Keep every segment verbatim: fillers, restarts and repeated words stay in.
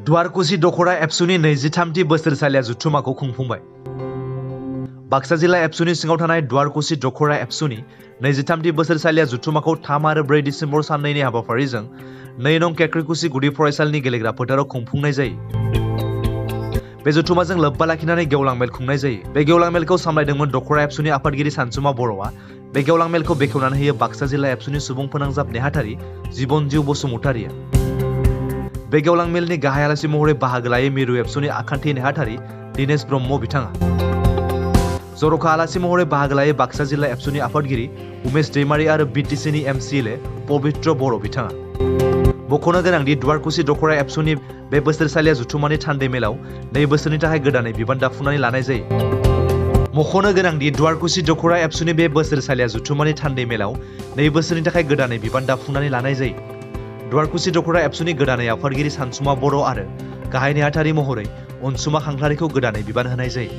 दुवारकुसि दखरा एबसुनि नैजिथामथि बोसोरसालिया जुथुमाखौ खुंफुंबाय। बाक्सा जिल्ला एबसुनि सिङाव थानाय दुवारकुसि दखरा एबसुनि नैजिथामथि बोसोरसालिया जुथुमाखौ थाम आरो ब्रै डिसेम्बर साननैनि हाबाफारिजों नै नं केक्रेकुसि गुदि फरायसालिनि गेलेग्रा फोथाराव खुंफुंनाय जायो। बे जुथुमाजों लोब्बा लाखिनानै गेवलां मेल खुंनाय जायो। बे गेवलां मेलखौ सामलायदोंमोन दखरा एबसुनि आफादगिरि सानसुमा बर'आ। बे गेवलां मेलखौ बेखेवनानै होयो बाक्सा जिल्ला एबसुनि सुबुं फोनांजाब नेहाथारि जिबनजिउ बसुमतारिया। बे गेवलां मेलनि गाहाय आलासि महरै बाहागो लायो मिरु एबसुनि आखान्थि नेहाथारि दिनेश ब्रह्म बिथाङा। जर'खा आलासि महरै बाहागो लायो बाक्सा जिल्ला एबसुनि आफादगिरि उमेश दैमारि आरो बिटिसिनि एमसिएलए पबित्र बर' बिथाङा। मख'नो गोनांदि दुवारकुसि दखरा एबसुनि बे बोसोरसालिया जुथुमानि थान्दै मेलाव नै बोसोरनि थाखाय गोदानै बिबान दाफुंनानै लानाय जायो। मख'नो गोनांदि दुवारकुसि दखरा एबसुनि बे बोसोरसालिया जुथुमानि थान्दै मेलाव नै बोसोरनि थाखाय गोदानै बिबान दाफुंनानै लानाय जायो। दुवारकुसि दखरा एबसुनि गोदानै आफादगिरि सानसुमा बर' आरो गाहाय नेहाथारि महरै अनसुमा खांख्लारिखौ गोदानै बिबान होनाय जायो।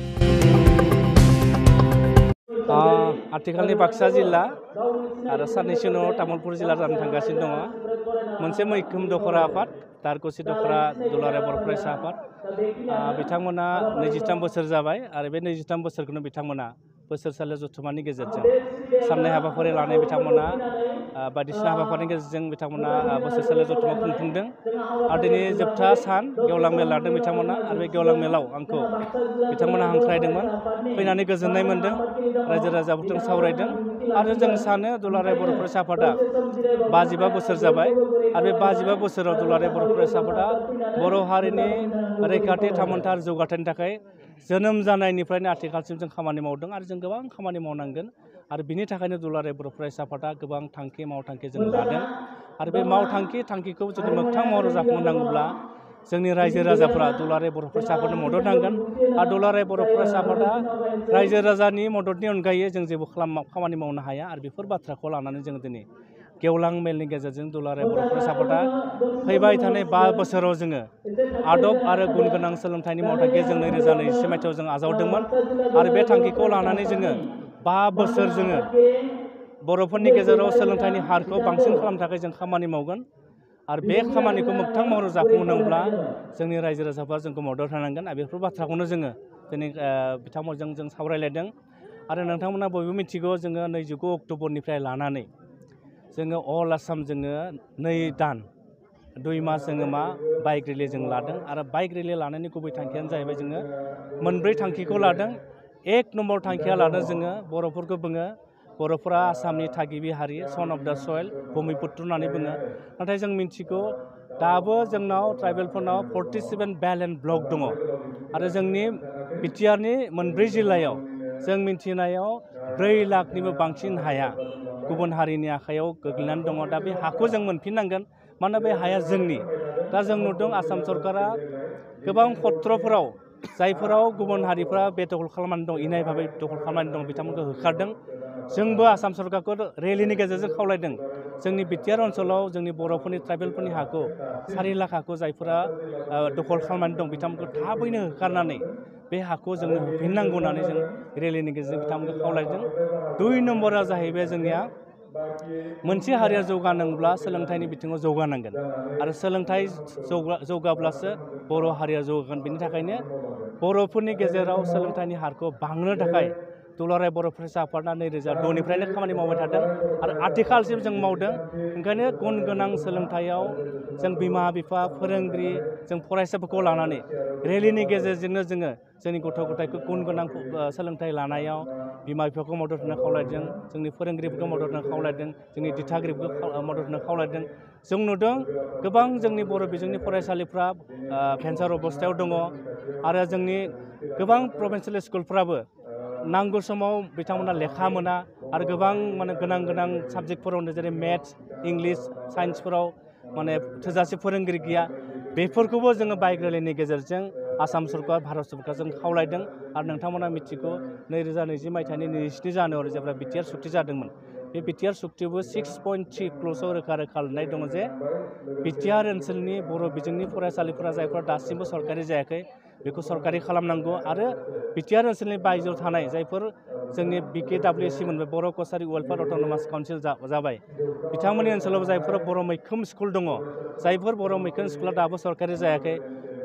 आथिखालनि बाक्सा जिल्ला आरो साननैसो उनाव तामुलपुर जिल्ला जानो थांगासिनो दङ। मोनसे मैखोम दखरा आफाद दुवारकुसि दखरा दुलाराय बर' फरायसा आफाद बिथांमोना नैजिथाम बोसोर जाबाय आरो बे नैजिथाम बोसोरखौनो बिथांमोना बोसोरसालिया जथुमानि गेजेरजों साननाय हाबाफारि लानाय बिथांमोना बायदिसिना हाबाफारिनि गेजेरजों बिथांमोना बोसोरसालिया जथुमा खुंफुंदों आरो दिनै जोबथा सान गेवलां मेल लादों बिथांमोना आरो बे गेवलां मेलाव आंखौ बिथांमोना हांख्रायदोंमोन। फैनानै गोजोननाय मोन्दों, रायजो राजाफोरजों सावरायदों आरो जों सानो दुलाराय बर' फरायसा आफादा बाजिबा बोसोर जाबाय आरो बे बाजिबा बोसोराव दुलाराय बर' फरायसा आफादा बर' हारिनि रैखाथि थामोनथा आरो जौगाथायनि थाखाय जोनोम जानायनिफ्रायनो आथिखालसिम जों खामानि मावदों आरो जों गोबां खामानि मावनांगोन आरो बिनि थाखायनो दुलाराय बर' फरायसा आफादा गोबां थांखि मावथांखि जों लादों आरो बे मावथांखि थांखिखौ जुदि मोगथां महराव जाफुंहोनांगौब्ला जोंनि रायजो राजाफ्रा दुलाराय बर' फरायसा आफादनो मदद नांगोन आरो दुलाराय बर' फरायसा आफादा रायजो राजानि मददनि अनगायै जों जेबो खामानि मावनो हाया आरो बेफोर बाथ्राखौ लानानै जों दिनै गेवलां मेलनि गेजेरजों दुलाराय बर' फरायसा आफादा फैबाय थानाय बा बोसोराव जोङो आदब आरो गुन गोनां सोलोंथाइनि मावथांखि जों नैरोजा नैजिसे मायथाइयाव जों आजावदोंमोन आरो बे थांखिखौ लानानै जोङो बा बोसोर जोङो बर'फोरनि गेजेराव सोलोंथाइनि हारखौ बांसिन खालामनो थाखाय जों खामानि मावगोन आरो बे खामानिखौ मोगथां महराव जाफुंहोनोब्ला जोंनि रायजो राजाफ्रा जोंखौ मदद होनांगोन आरो बेफोर बाथ्राखौनो जोङो दिनै बिथांमोनजों जों सावरायलायदों आरो नोंथांमोना बयबो मिथिगौ जोङो नैजिगु अक्ट'बरनिफ्राय लानानै जोङो अल आसाम जोङो नै दान दुइ मास जोङो मा बाइक रेलि जों लादों आरो बाइक रेलि लानायनि गुबै थांखियानो जाहैबाय जोङो मोनब्रै थांखिखौ लादों। एक नम्बर थांखिया लादों जोङो बर'फोरखौ बुङो बर'फोरा आसामनि थागिबि हारि सन अफ दा सयल भुमिपुत्र होननानै बुङो नाथाय जों मिथिगौ दाबो जोंनाव ट्राइबेलफोरनाव फर्टि सेभेन बेलेन्स ब्लक दङ आरो जोंनि बिटिआरनि मोनब्रै जिल्लायाव जों मिथिनायाव ब्रै लाखनिबो बांसिन हाया गुबुन हारिनि आखायाव गोग्लैनानै दङ। दा बे हाखौ जों मोनफिननांगोन मानोना बे हाया जोंनि। दा जों नुदों आसाम सरकारा गोबां पत्रफोराव जायफोराव गुबुन हारिफ्रा बेदखल खालामनानै दं इनाय भाबै दखल खालामनानै दं बिथांमोनखौ होखारदों। जोंबो आसाम सरकारखौ रेलिनि गेजेरजों खावलायदों जोंनि बिटिआर ओनसोलाव जोंनि बर'फोरनि ट्राइबेलफोरनि हाखौ सारि लाख हाखौ जायफोरा दखल खालामनानै दं बिथांमोनखौ थाबैनो होखारनानै बे हाखौ जोंनो होफिननांगौ होननानै जों रेलिनि गेजेरजों बिथांमोनखौ खावलायदों। दुइ नम्बरा जाहैबाय जोंनिया मोनसे हारिया जौगानांगौब्ला सोलोंथाइनि बिथिङाव जौगानांगोन आरो सोलोंथाइ जौगा जौगाब्लासो बर' हारिया जौगागोन। बेनि थाखायनो बर'फोरनि गेजेराव सोलोंथाइनि हारखौ बांहोनो थाखाय दुलाराय बर' फरायसा आफादा नैरोजा द'निफ्रायनो खामानि मावबाय थादों आरो आथिखालसिम जों मावदों। ओंखायनो गुन गोनां सोलोंथाइयाव जों बिमा बिफा फोरोंगिरि जों फरायसाफोरखौ लानानै रेलिनि गेजेरजोंनो जोङो जोंनि गथ' गथायखौ गुन गोनां सोलोंथाइ लानायाव बिमा बिफाखौ मदद होनो खावलायदों, जोंनि फोरोंगिरिफोरखौ मदद होनो खावलायदों, जोंनि दिथागिरिफोरखौ मदद होनो खावलायदों। जों नुदों गोबां जोंनि बर' बिजोंनि फरायसालिफ्रा भेन्सार अबस्थायाव दङ आरो जोंनि गोबां प्रभिन्सियेल स्कुलफ्राबो नांगौ समाव बिथांमोना लेखा मोना आरो गोबां माने गोनां गोनां साबजेक्टफोरावनो जेरै मेथ्स इंलिस साइन्सफोराव माने थोजासे फोरोंगिरि गैया। बेफोरखौबो जोङो बाइक रेलिनि गेजेरजों आसाम सरकार भारत सरकारजों खावलायदों आरो नोंथांमोना मिथिगौ नैरोजा नैजि मायथाइनि नैजिस्नि जानुवारि जेब्ला बिटिआर सुक्ति जादोंमोन बे बिटिआर सुक्तियावबो सिक्स पइन्ट थ्रि क्लसाव रोखा रोखा लिरनाय दङ जे बिटिआर ओनसोलनि बर' बिजोंनि फरायसालिफोरा जायफोरा दासिमबो सरकारि जायाखै बेखौ सरकारि खालामनांगौ आरो बिटिआर ओनसोलनि बायजोआव थानाय जायफोर जोंनि बिकेडाब्लिउसि मोनबाय Boro' Kachari welfare autonomous council जाबाय बिथांमोननि ओनसोलाव जायफोर बर' मैखोम स्कुल दङ जायफोर बर' मैखोम स्कुला दाबो सरकारि जायाखै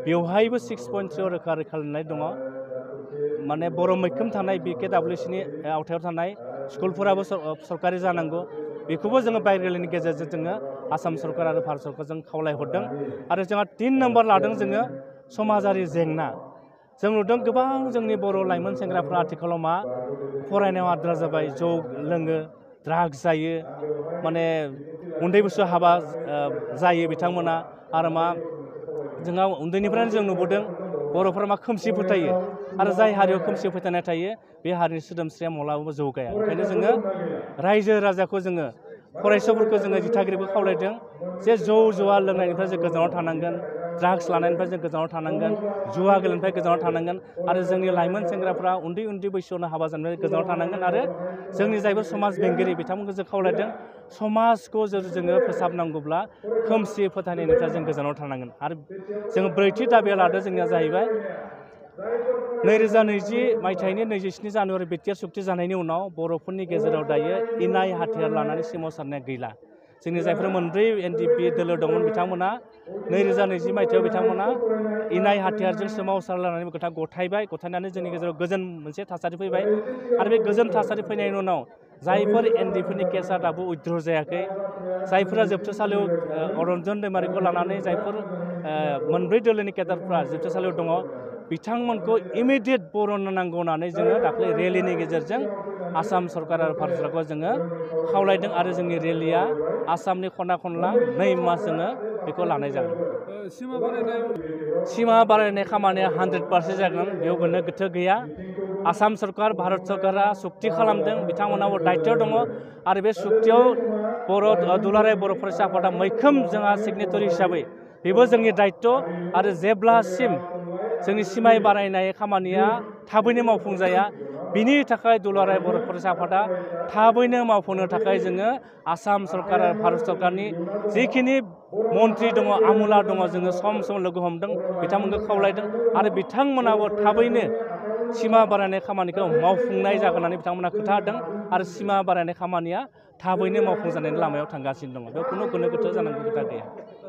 बेवहायबो सिक्स पइन्ट थ्रिआव रोखा रोखा लिरनाय दङ माने बर' मैखोम थानाय बि के डाब्लिउ सिनि आवथायाव थानाय स्कुलफोराबो सरकारि जानांगौ बेखौबो जोङो बायरेलिनि गेजेरजों जोङो आसाम सरकार आरो भारत सरकारजों खावलायहरदों आरो जोंहा तिन नम्बर लादों जोङो समाजारि जेंना जों नुदों गोबां जोंनि बर' लाइमोन सेंग्राफ्रा आथिखालाव मा फरायनायाव आद्रा जाबाय जौ लोङो ड्राग्स जायो माने उन्दै बैसोआव हाबा जायो बिथांमोना आरो मा जोंहा उन्दैनिफ्रायनो जों नुबोदों बर'फोरा मा खोमसि फोथायो आरो जाय हारियाव खोमसि फोथायनाय थायो बे हारिनि सोदोमस्रिया माब्लाबाबो जौगाया ओंखायनो जोङो रायजो राजाखौ जोङो फरायसाफोरखौ जोङो दिथागिरिबो खावलायदों जे जौ जुवा लोंनायनिफ्राय जों गोजानाव थानांगोन ड्राग्स लानायनिफ्राय जों गोजानाव थानांगोन जुवा गेलेनायनिफ्राय गोजानाव थानांगोन आरो जोंनि लाइमोन सेंग्राफ्रा उन्दै उन्दै बैसोआवनो हाबा जानायनिफ्राय गोजानाव थानांगोन आरो जोंनि जायफोर समाज बेंगिरि बिथांमोनखौ जों खावलायदों समाजखौ जुदि जोङो फोसाबनांगौब्ला खोमसि फोथायनायनिफ्राय जों गोजानाव थानांगोन आरो जोङो ब्रैथि दाबिया लादों जोंनिया जाहैबाय नैरोजा नैजि मायथाइनि नैजिस्नि जानुवारि बिटिआर सुक्ति जानायनि उनाव बर'फोरनि गेजेराव दायो इनाय हाथियार लानानै सोमावसारनाया गैला जोंनि जायफोर मोनब्रै एन डि पि दोलो दंमोन बिथांमोना नैरोजा नैजि मायथाइयाव बिथांमोना इनाय हाथियारजों सोमावसारलायनानै खोथा गथायबाय गथायनानै जोंनि गेजेराव गोजोन मोनसे थासारि फैबाय आरो बे गोजोन थासारि फैनायनि उनाव जायफोर एन डि पिनि केसआ दाबो उइथ्र' जायाखै जायफोरा जोबथेसालियाव अरन्जन दैमारिखौ लानानै जायफोर मोनब्रै दोलोनि केडारफ्रा जोबथेसालियाव दङ बिथांमोनखौ इमिडियेट बरननो नांगौ होननानै जोङो दाख्लै रेलिनि गेजेरजों आसाम सरकार आरो भारत सरकारखौ जोङो खावलायदों आरो जोंनि रेलिया आसामनि खना खनला नै मास जोङो बेखौ लानाय जागोन सिमा बारायनाय सिमा बारायनाय खामानिया हान्ड्रेड पार्सेन्ट जागोन बेयाव गोनो गोथो गैया आसाम सरकार भारत सरकारा सुक्ति खालामदों बिथांमोनाबो दायित्व दङ आरो बे सुक्तियाव बर' दुलाराय बर' फरायसा आफादा मैखोम जोंहा सिगनेटरि हिसाबै बेबो जोंनि दायित्व आरो जेब्लासिम जोंनि सिमाय बारायनाय खामानिया थाबैनो मावफुंजाया बिनि थाखाय दुलाराय बर' फरायसा आफादा थाबैनो मावफुंनो थाखाय जोङो आसाम सरकार आरो भारत सरकारनि जिखिनि मन्त्रि दङ आमुला दङ जोङो सम सम लोगो हमदों बिथांमोनखौ खावलायदों आरो बिथांमोनाबो थाबैनो सिमा बारायनाय खामानिखौ मावफुंनाय जागोन होननानै बिथांमोना खोथा होदों आरो सिमा बारायनाय खामानिया थाबैनो मावफुंजानायनि लामायाव थांगासिनो दङ बेयाव खुनु गोनो गोथो जानांगौ खोथा गैया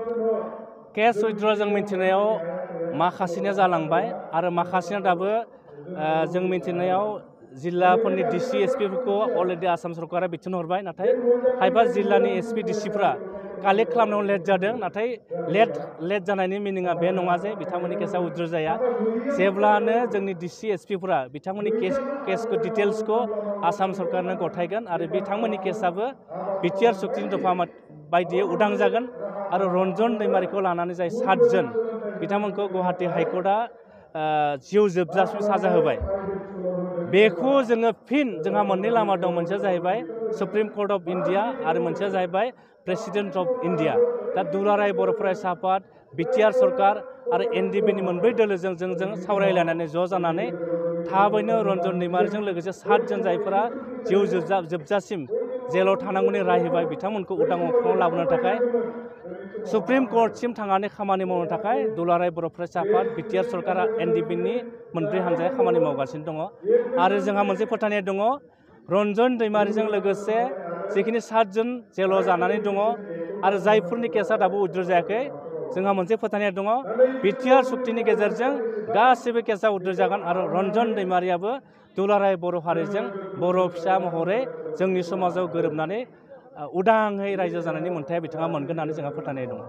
केस उइथ्र' जों मिथिनायाव माखासेनिया जालांबाय आरो माखासेना दाबो जों मिथिनायाव जिल्लाफोरनि डिसि एसपिफोरखौ अलरेडि आसाम सरकारा बिथोन हरबाय नाथाय खायफा जिल्लानि एसपि डिसिफ्रा कालेक्ट खालामनायाव लेट जादों नाथाय लेट लेट जानायनि मिनिङा बे नङा जे बिथांमोननि केसआ उइथ्र' जाया जेब्लानो जोंनि डिसि एसपिफोरा बिथांमोननि केस केसखौ डिटेल्सखौ आसाम सरकारनो गथायगोन आरो बिथांमोननि केसआबो बिटिआर सुक्तिनि दफा बायदियै उदां जागोन आरो रन्जन दैमारिखौ लानानै जाय सातजन बिथांमोनखौ गुवाहाटि हाइकर्टआ जिउ जोबजासिम साजा होबाय बेखौ जोङो फिन जोंहा मोननै लामा दं मोनसेया जाहैबाय सुप्रिम कर्ट अफ इन्डिया आरो मोनसेया जाहैबाय प्रेसिडेन्ट अफ इन्डिया दा दुलाराय बर' फरायसा आफाद बिटिआर सरकार आरो एन डि पिनि मोनब्रै दोलोजों जों जों सावरायलायनानै ज' जानानै थाबैनो रन्जन दैमारिजों लोगोसे सातजन जायफोरा जिउ जोबजा जोबजासिम जेलाव थानांगौनि राय होबाय बिथांमोनखौ उदां अख्राङाव लाबोनो थाखाय सुप्रिम कर्टसिम थांनानै खामानि मावनो थाखाय दुलाराय बर' फरायसा आफाद बिटिआर सरकारा एन डि पिनि मोनब्रै हान्जाया खामानि मावगासिनो दङ आरो जोंहा मोनसे फोथायनाय दङ रन्जन दैमारिजों लोगोसे जिखिनि सातजन जेलाव जानानै दङ आरो जायफोरनि केसआ दाबो उइथ्र' जायाखै जोंहा मोनसे फोथायनाय दङ बिटिआर सुक्तिनि गेजेरजों गासैबो केसआ उइथ्र' जागोन आरो रन्जन दैमारियाबो दुलाराय बर' हारिजों बर' फिसा महरै जोंनि समाजाव गोरोबनानै उदाङै रायजो जानायनि मोन्थाया बिथाङा मोनगोन होननानै जोंहा फोथायनाय दङ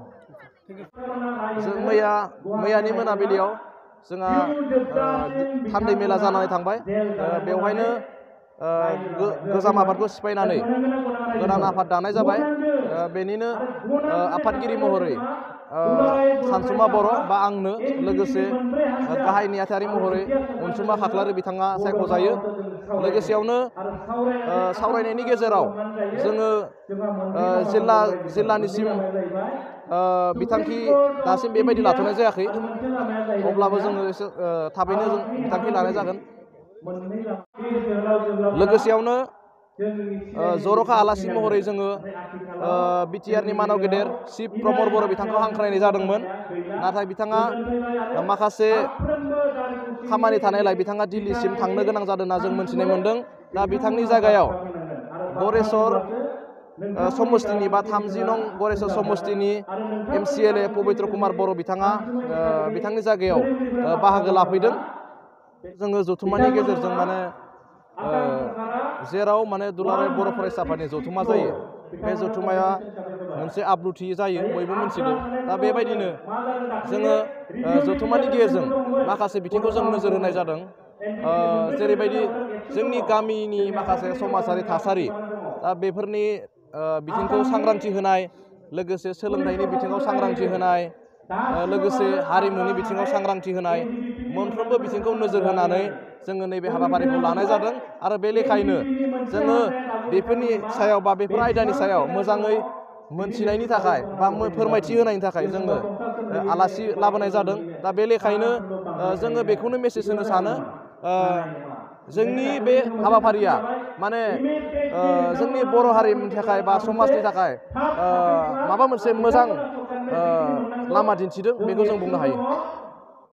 जों मैया मैयानि मोनाबिलियाव जोंहा थान्दै मेला जानानै थांबाय बेवहायनो गोजाम आफादखौ सिफायनानै गोदान आफाद दानाय जाबाय बेनिनो आफादगिरि महरै सानसुमा बर' बा आंनो लोगोसे गाहाय नेहाथारि महरै अनसुमा खाख्लारि बिथाङा सायख'जायो लोगोसेयावनो सावरायनायनि गेजेराव जोङो जिल्ला जिल्लानिसिम बिथांखि दासिम बेबायदि लाथ'नाय जायाखै अब्लाबो जोङो एसे थाबैनो जों बिथांखि लानाय जागोन लोगोसेयावनो जर'खा आलासि महरै जोङो बिटिआरनि मानाव गेदेर चिफ प्रमद बर' बिथांखौ हांख्रायनाय जादोंमोन नाथाय बिथाङा माखासे खामानि थानायलाय बिथाङा दिल्लीसिम थांनो गोनां जादों होनना जों मोनथिनाय मोन्दों दा बिथांनि जायगायाव गरेस्वर ओ समस्तिनि बा थामजि नं गरेस्वर समस्तिनि M C L A Pabitra Kumar बर' बिथाङा ओ बिथांनि जायगायाव ओ बाहागो लाफैदों। जोङो जथुम्मानि गेजेरजों माने ओ जेराव माने दुलाराय बर' फरायसा आफादनि जथुम्मा जायो बे जथुम्माया मोनसे आब्रुथि जायो बयबो मिथिगौ। दा बेबायदिनो जोङो ओ जथुम्मानि गेजेरजों माखासे बिथिंखौ जों नोजोर होनाय जादों। ओ जेरैबायदि जोंनि गामिनि माखासे समाजारि थासारि दा बेफोरनि ओ बिथिंखौ सांग्रांथि होनाय, लोगोसे सोलोंथाइनि बिथिङाव सांग्रांथि होनाय, ओ लोगोसे हारिमुनि बिथिङाव सांग्रांथि होनाय, मोनफ्रोमबो बिथिंखौ नोजोर होनानै जोङो नैबे हाबाफारिखौ लानाय जादों। आरो बे लेखायैनो जोङो बेफोरनि सायाव बा बेफोर आयदानि सायाव मोजाङै मोनथिनायनि थाखाय बा फोरमायथि होनायनि थाखाय जोङो आलासि लाबोनाय जादों। दा बे लेखायैनो ओ जोङो बेखौनो मेसेज होनो सानो ओ जोंनि बे हाबाफारिया माने ओ जोंनि बर' हारिनि थाखाय बा समाजनि थाखाय ओ माबा मोनसे मोजां ओ लामा दिन्थिदों बेखौ जों बुंनो हायो।